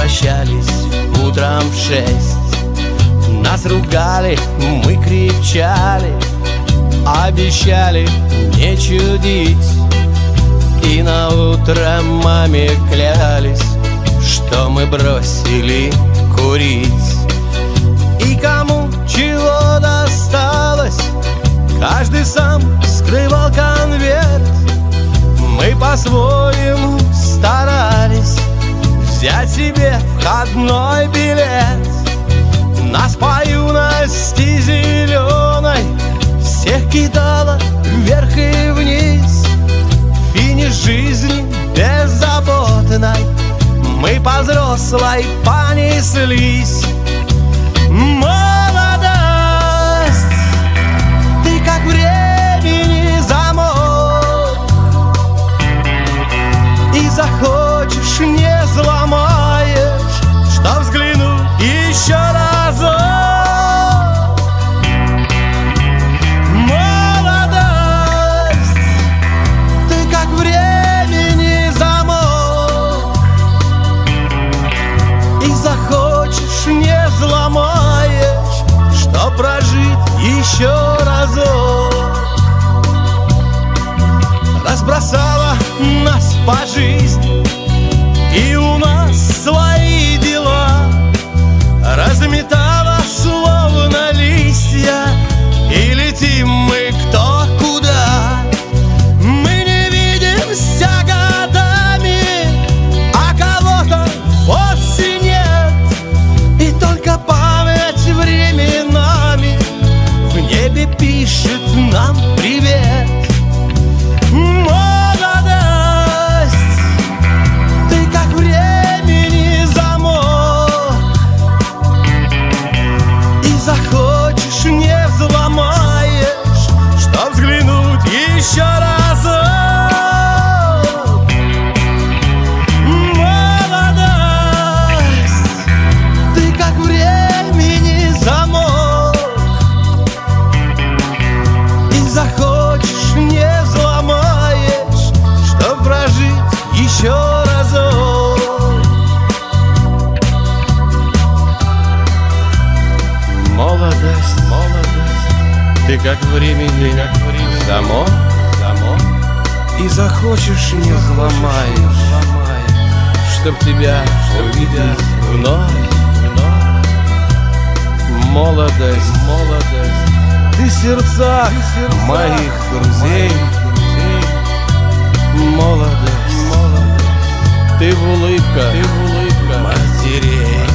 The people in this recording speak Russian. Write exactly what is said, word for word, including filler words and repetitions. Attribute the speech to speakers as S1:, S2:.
S1: прощались утром в шесть. Нас ругали, мы кричали, обещали не чудить. И на утро маме клялись, что мы бросили курить. И кому чего досталось, каждый сам скрывал конверт. Мы по-своему старались взять себе входной билет. Нас по юности зеленой всех кидало вверх и вниз. Финиш жизни беззаботной мы по взрослой понеслись. Молодость, ты как времени замок, и захочешь не взломаешь, что взглянуть еще разок. Молодость, ты как времени замок, и захочешь не взломаешь, что прожить еще разок. Разбросала нас по жизни, и у нас свои дела. Разметала словно листья, и летим мы кто куда. Мы не видимся годами, а кого-то вовсе нет. И только память временами в небе пишет нам привет. Молодость, ты как времени замок, и захочешь не взломаешь, чтоб взглянуть еще разок. Молодость, ты как времени замок, и захочешь не взломаешь, чтоб прожить еще разок. Молодость, молодость, ты как времени, как времени замок, замок, и захочешь не взломаешь, чтоб тебя увидеть вновь, вновь. Молодость, молодость, ты в сердцах моих друзей. Молодость, молодость, ты в улыбках, ты в улыбках матерей.